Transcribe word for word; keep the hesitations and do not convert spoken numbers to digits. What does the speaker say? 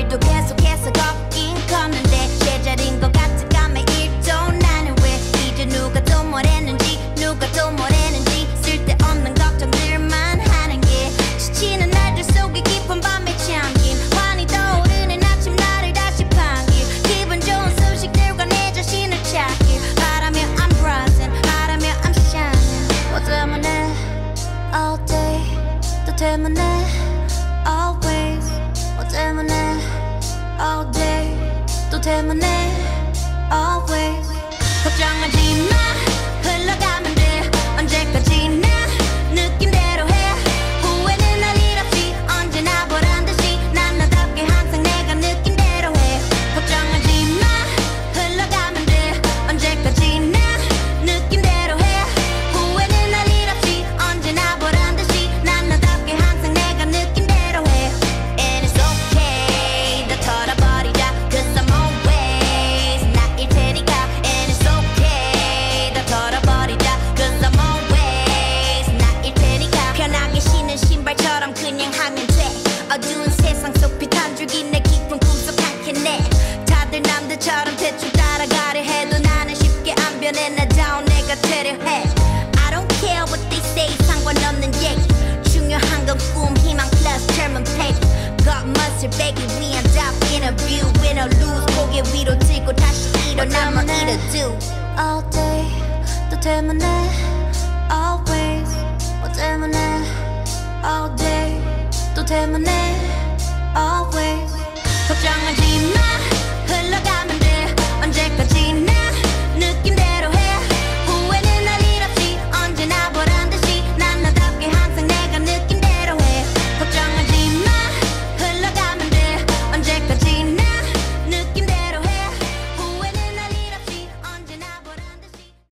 오늘도 계속해서 걷긴 걷는데 제자리인 것 같아 매일 또 나는 왜 이제 누가 또 뭐랬는지 누가 또 뭐랬는지 쓸데없는 걱정들만 하는 게 지치는 날들 속에 깊은 밤에 잠긴 환히 떠오르는 아침 나를 다시 반길 기분 좋은 소식들과 내 자신을 찾길 바라며 I'm rising 바라며 I'm shining 뭐 때문에 all day 또 때문에 always 뭐 때문에 all day 또 때문에 always 걱정하지 마 흘러가면 돼 언제까지나 느낌대로 해 후회는 할 일 없이 언제나 보란 듯이 난 나답게 항상 내가 느낌대로 해 걱정하지 마 흘러가면 돼 언제까지나 느낌대로 해 후회는 할 일 없이 언제나 보란 듯이 난 나답게 항상 내가 느낌대로 해 And it's okay 다 털어버리자 Cause I'm always 나일 테니까 And it's okay 다 털어버리자 Cause I'm always 나일 테니까 편하게 신은 신발처럼 그냥 하면 돼 어두운 세상 속 빛 한 줄기 내 깊은 꿈속 한 캔내 다들 남들처럼 대충 따라가려 해도 나는 쉽게 안 변해 나다운 내가 되려 해 I don't care what they say 상관없는 얘기 중요한 건 꿈 희망 플러스 젊은 paper got muscle 빼기 위한 top interview win or lose 고개 위로 들고 다시 일어나면 it'll do all day 또 때문에